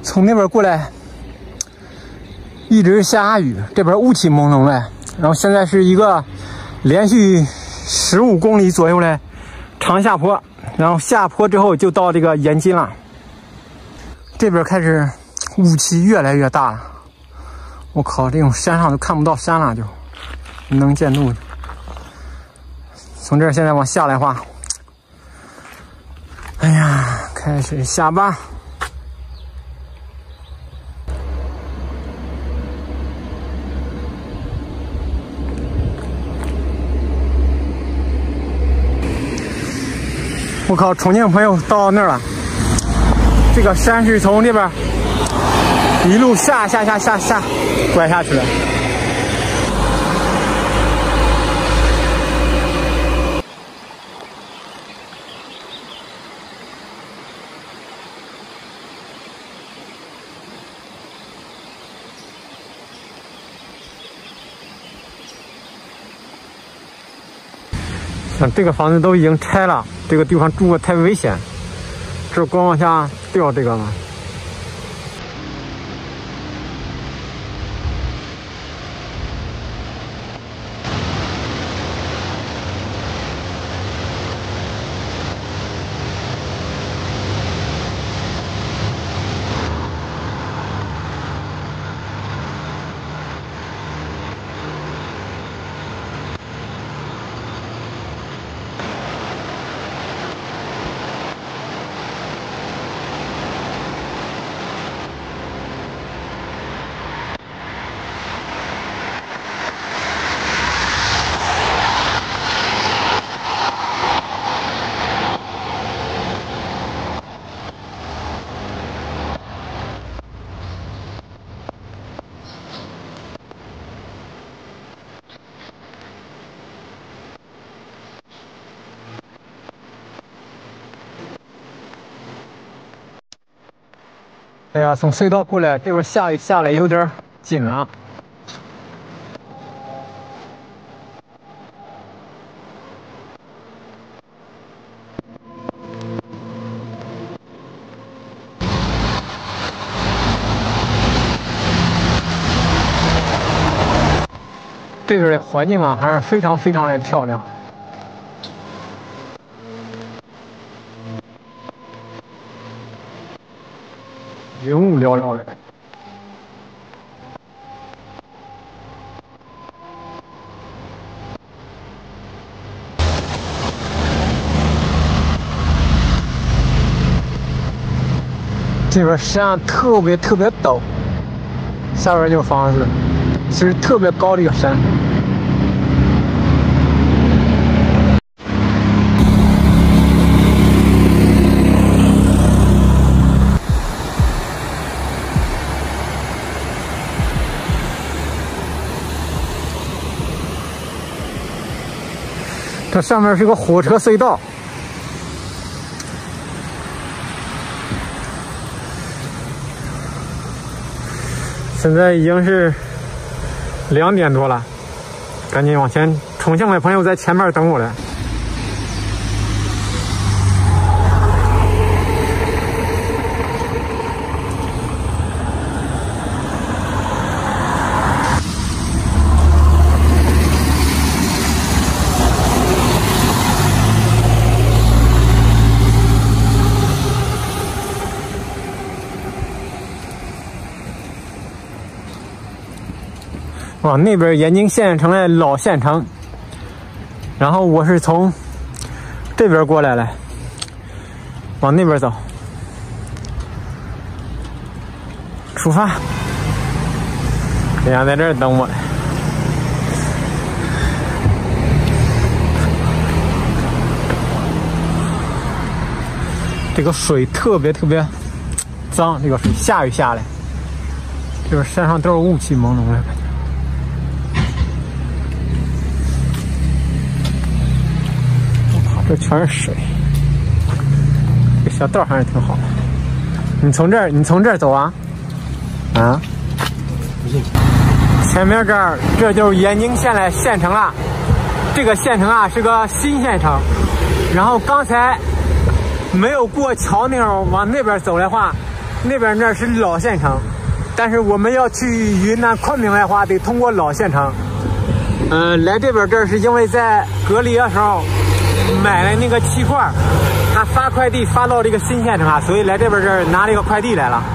从那边过来，一直下雨，这边雾气蒙蒙的。然后现在是一个连续15公里左右的长下坡，然后下坡之后就到这个延津了。这边开始雾气越来越大了，我靠，这种山上都看不到山了，就能见度。从这儿现在往下来的话，哎呀，开始下吧。我靠，重庆朋友到那儿了。这个山是从这边一路下拐下去了。像这个房子都已经拆了，这个地方住的太危险，这光往下掉这个了。哎呀，从隧道过来，这会儿下雨下来有点紧了。这边的环境啊，还是非常的漂亮。云雾缭绕的。这边山特别陡，下边就是房子，是特别高的一个山。这上面是个火车隧道，现在已经是2点多了，赶紧往前。重庆的朋友在前面等我了。往那边延津县城的老县城，然后我是从这边过来了，往那边走，出发。人家在这儿等我。这个水特别脏，这个水下雨下来，这边山上都是雾气朦胧的感觉。这全是水，这小道还是挺好的。你从这儿走啊？啊？前面这就是延津县的县城了。这个县城啊是个新县城，然后刚才没有过桥那会儿往那边走的话， 那边那是老县城，但是我们要去云南昆明的话，得通过老县城。来这边这是因为在隔离的时候买了那个气罐，他发快递发到这个新县城啊，所以来这边这拿了一个快递来了。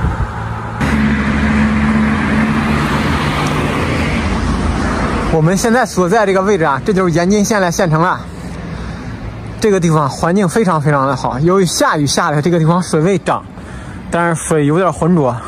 我们现在所在这个位置啊，这就是延津县的县城了。这个地方环境非常非常的好，由于下雨下的这个地方水位涨，但是水有点浑浊。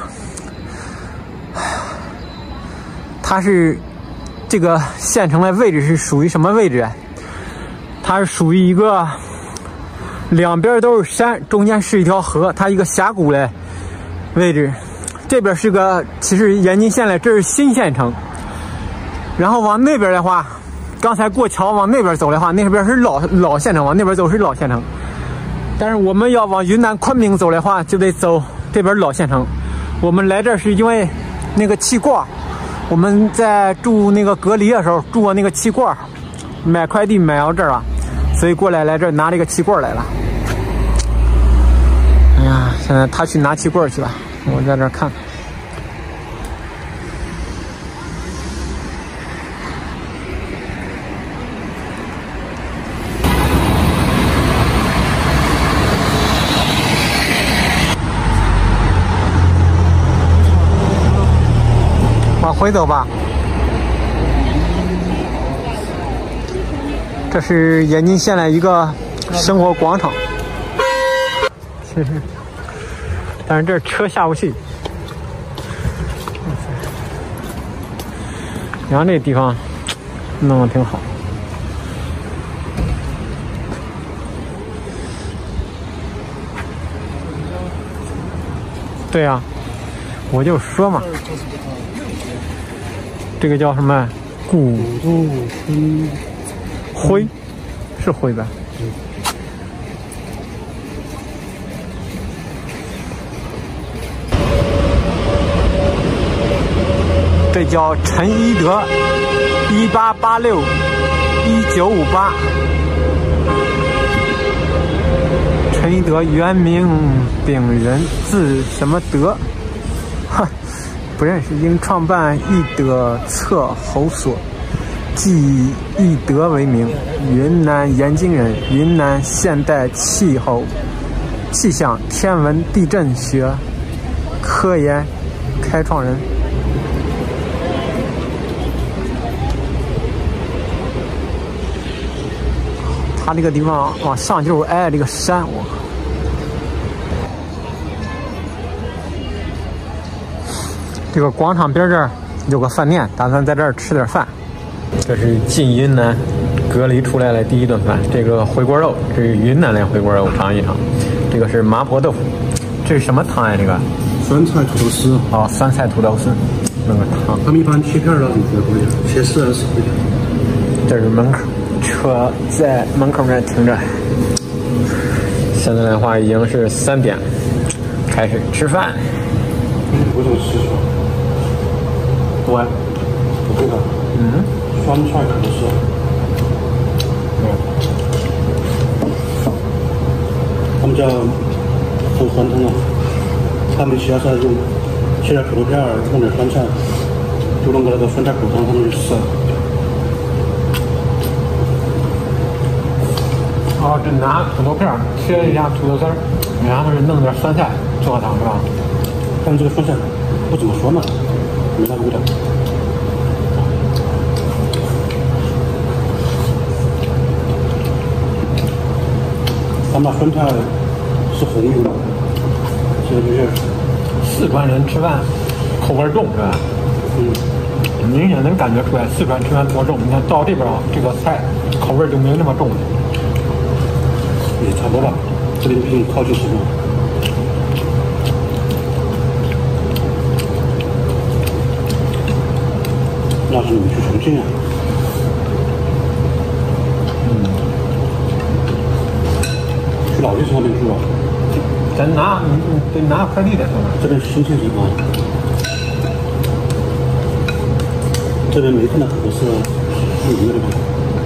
它是这个县城的位置是属于什么位置？它是属于一个两边都是山，中间是一条河，它一个峡谷的位置。这边是个，其实延津县的这是新县城。然后往那边的话，刚才过桥往那边走的话，那边是老县城，往那边走是老县城。但是我们要往云南昆明走的话，就得走这边老县城。我们来这是因为那个气罐，我们在住那个隔离的时候住过那个气罐，买快递买到这儿了，所以过来这拿这个气罐来了。哎呀，现在他去拿气罐去了，我在这儿看。往回走吧，这是延津县的一个生活广场，但是这车下不去。然后这地方弄得挺好。对呀，我就说嘛。这个叫什么？古徽，是徽吧？这叫陈一德，1886-1958。陈一德原名秉仁，字什么德？哈。不认识，应创办义德册侯所，即义德为名，云南延津人，云南现代气象、天文、地震学科研开创人。他这个地方往上就是挨这个山，我靠。这个广场边这儿有个饭店，打算在这儿吃点饭。这是进云南隔离出来的第一顿饭，这个回锅肉，这是云南的回锅肉，尝一尝。这个是麻婆豆腐，这是什么汤呀？这个酸菜土豆丝。 哦，酸菜土豆丝那个汤。 他们一般切片的比较贵，切丝还是少一点。 这是门口，车在门口那停着。现在的话已经是3点，开始吃饭。 我怎么吃出来？对，不会的。酸菜土豆丝。他们叫做酸汤啊，他们其他菜就切点土豆片，弄点酸菜，就弄个那个酸菜骨汤，他们就吃。 哦，这拿土豆片切一下土豆丝儿，然后是弄点酸菜做个汤是吧？ 但这个酸菜不怎么酸嘛，没那个味道。他们那酸菜是红油的，这个就是四川人吃饭口味重是吧？明显能感觉出来四川吃饭多重。你看到这边啊，这个菜口味就没那么重了。 也差不多吧，这里毕竟靠近什么？那是你们去重庆啊？去老地方那边住啊？ 咱得拿快递的是吧？ 这边是新县城啊。这边没看到土豆丝是一个地方。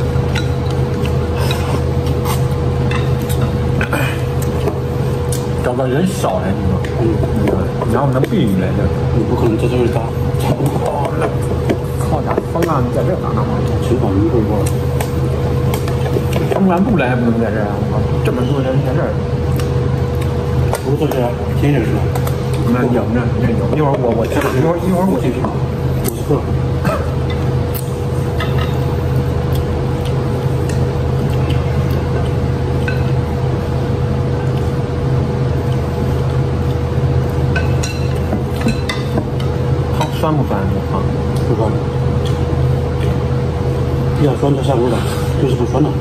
找找个人少来，你说，然后能避雨来着， 你不可能在这里打， 靠家风啊！你在这打呢吗？ 秦皇一会儿过来， 城管部来还不能在这儿啊！我这么多人在这儿， 不是这些天人是吧？ 那有呢，有，一会儿我去，一会儿我去评 50个。 酸不酸？啊， 不酸，要酸才下锅的，就是不酸的。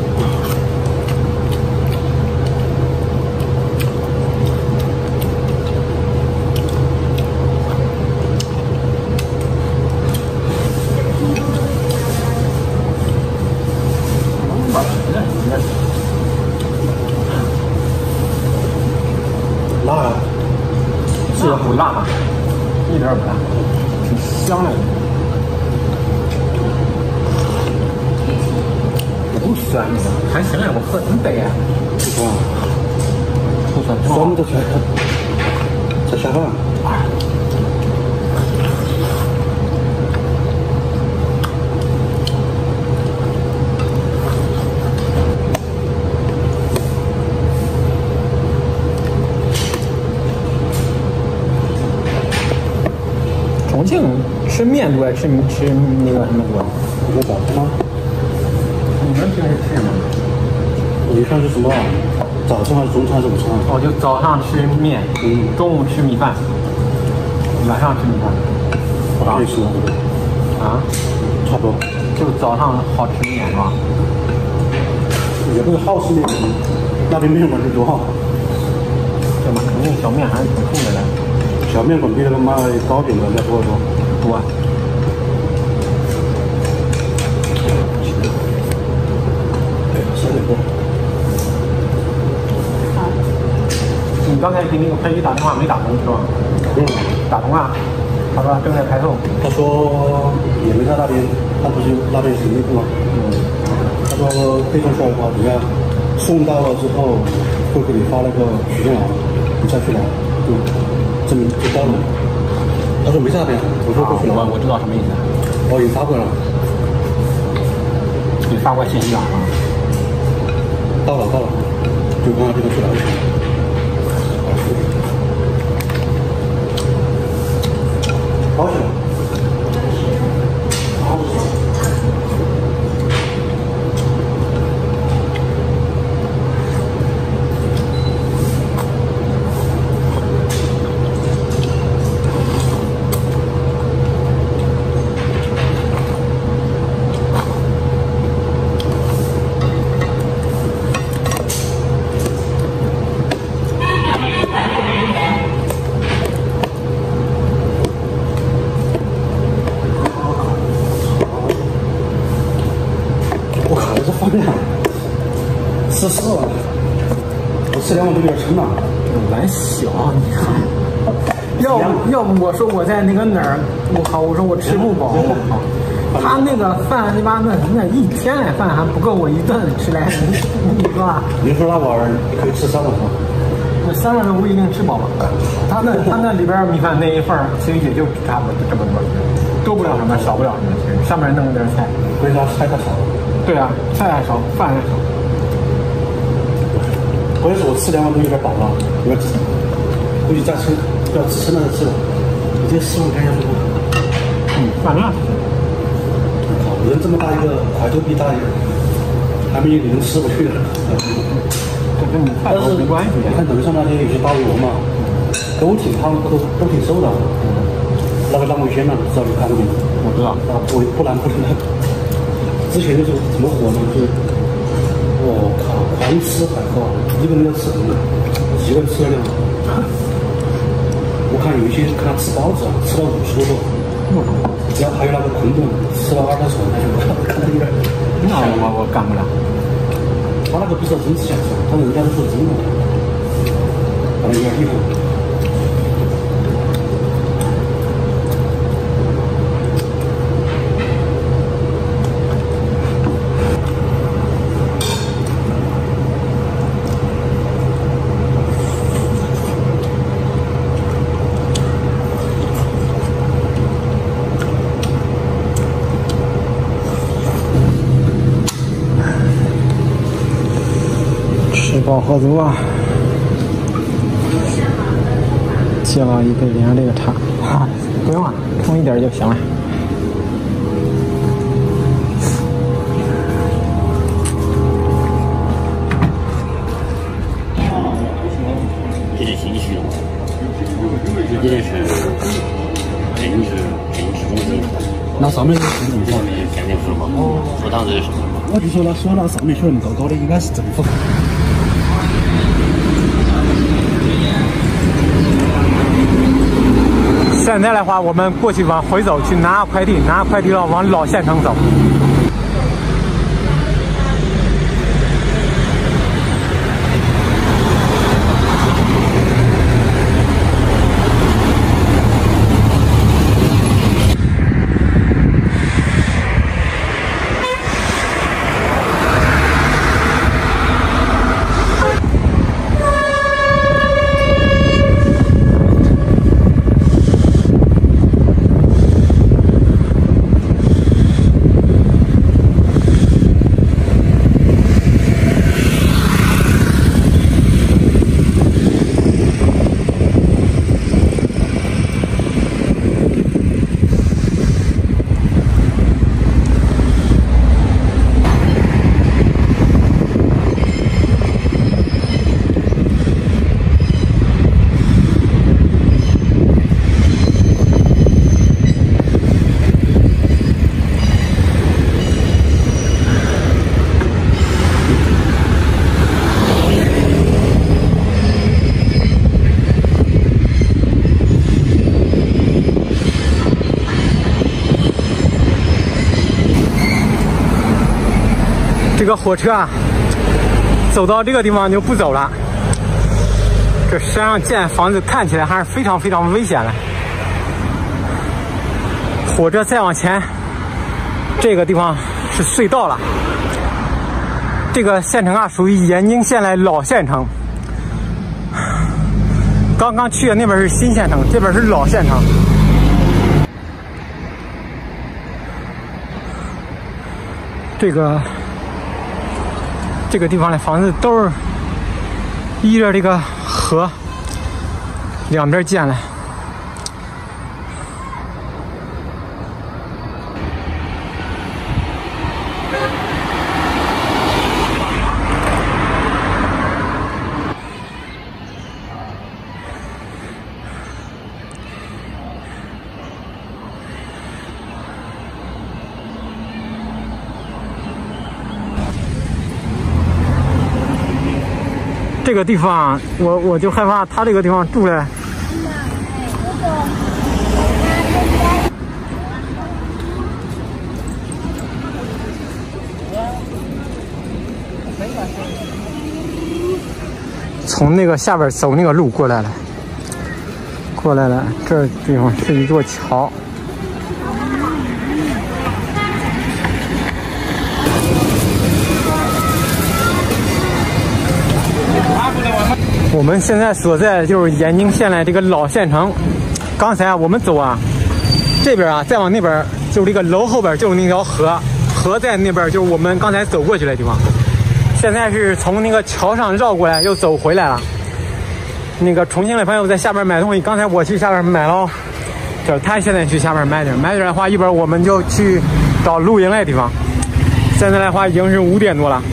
辣呀， 是不辣，一点儿不辣，挺香的。不酸的，还行呀，我喝挺得呀。 不酸， 不酸， 酸的才下饭。 重庆吃面多，吃那个什么多？ 你早餐吗？ 你们平时吃什么？ 你看是什么啊？早餐还是中餐还是午餐？ 哦，就早上吃面，中午吃米饭，晚上吃米饭。 类似的， 啊？ 差不多。 就早上好吃面是吧？ 也不是好吃面，那边面馆就多好。 对嘛，肯定小面还是挺痛的嘞。 小面馆比那个卖糕点的要多得多。 多。 对，小点多。 你刚才给那个快递打电话没打通是吧？打通了。他说正在派送。 他说也没在那边，他不是那边是内部吗？他说配送出来的话，等下送到了之后会给你发那个取件码，你再去拿，就证明就到了。他说没在那边，我说过去拿。 我知道什么意思。 我已经发过来了。 你发过信息了啊？ 到了，就刚刚这个去拿就行。高兴。14万，我吃2碗都有点撑了。 玩小，你看，要不我说我在那个哪儿，我靠，我说我吃不饱，我靠，他那个饭你妈那一天的饭还不够我一顿吃来，你说吧？ 你说那碗可以吃3碗吗？ 那3碗都不一定吃饱吧？他那里边米饭那一份其实也就差不多这么多，多不了什么，少不了什么，其实上面弄点菜。 为啥菜太少？对啊，菜还少，饭还少。 关键是我吃2碗都有点饱了，我估计再吃要只吃那个吃了，我这4碗干下去不？ 饭量。 靠，人这么大一个，怀头比大一个，还没有你能吃不去的。 这跟你饭没关系。 你看抖音上那些有些大胃王嘛，都挺胖，都挺瘦的。那个浪味仙呢，知道你看过没？ 我知道。 啊，不然不是那。之前就是怎么火呢？就是我靠，狂吃海货，一个人要吃很多，几个人吃得了。我看有一些看他吃包子啊，吃到50多个，然后还有那个馄饨，吃了20-30碗，那就看到有点。 那我干不了。 他那个不是真吃想吃，他人家都是真的，反正有点厉害。 饱和足啊！接了一杯凉这个茶，不用了，冲一点就行了。 这是新区，这是镇市中心。 那上面是市中心， 上面县政府嘛。哦，说堂这是什么？ 我就说那上面学那么高的，应该是政府。 现在的话，我们过去往回走，去拿快递，拿快递要往老县城走。这个火车啊，走到这个地方就不走了。这山上建房子看起来还是非常非常危险的。火车再往前，这个地方是隧道了。这个县城啊，属于延宁县的老县城。刚刚去的那边是新县城，这边是老县城。这个地方的房子都是依着这个河两边建的。这个地方，我就害怕他这个地方住的。从那个下边走那个路过来了，这地方是一座桥。我们现在所在的就是延宁县的这个老县城。刚才我们走啊，这边啊，再往那边就是这个楼后边就是那条河，河在那边就是我们刚才走过去的地方。现在是从那个桥上绕过来，又走回来了。那个重庆的朋友在下边买东西，刚才我去下边买了，就是他现在去下边买点的话，一会儿我们就去找露营的地方。现在的话已经是5点多了。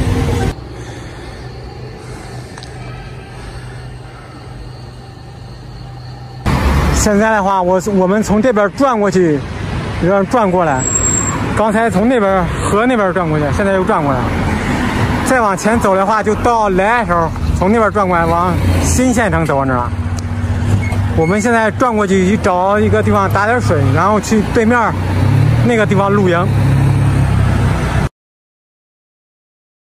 现在的话，我们从这边转过去，转过来。刚才从那边河那边转过去，现在又转过来。再往前走的话，就到来的时候，从那边转过来往新县城走那了。我们现在转过去找一个地方打点水，然后去对面那个地方露营。